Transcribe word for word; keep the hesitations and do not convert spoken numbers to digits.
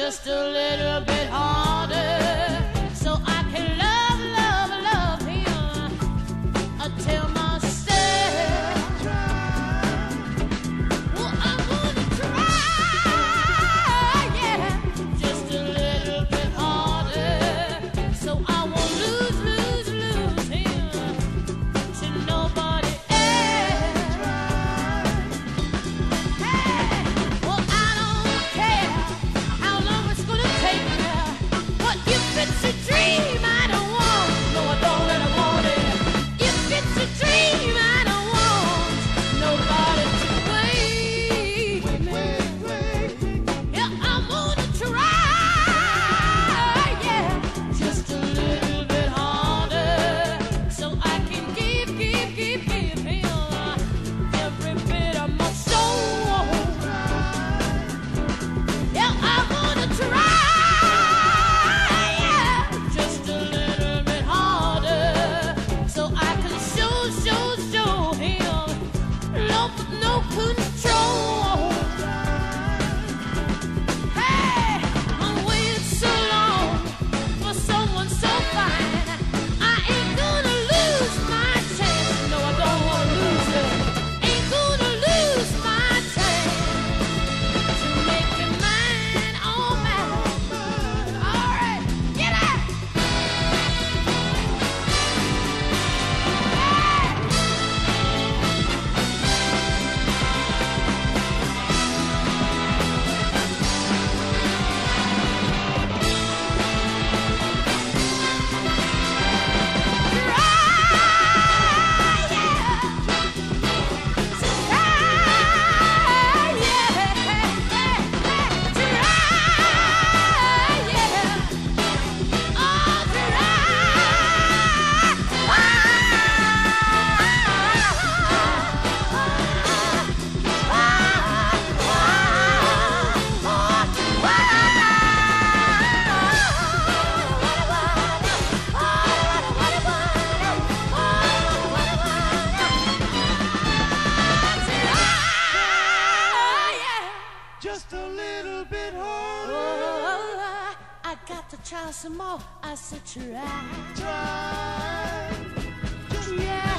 just a little bit harder, so I can love, love, love him until myself. Well, I'm gonna try, yeah, just a little bit harder, so I won't lose, lose, lose him to nobody else. Hey, well, I don't care how long it's gonna take me. What if it's a dream I don't want? No, I don't really want it. If it's a dream I don't want nobody to wait me. Yeah, I'm gonna try, yeah, just a little bit harder, so I can give, give, give, give him every bit of my soul. Yeah, I'm gonna try, yeah, just a little bit harder, so I can show, show, show him love with no control. Hey, I'm waiting so long for someone so fine. I ain't gonna lose my chance. No, I don't wanna lose it. Ain't gonna lose my chance to make you mine, oh mine. All right, get out. Just a little bit harder. Oh, I got to try some more. I said try. Try. Just Yeah.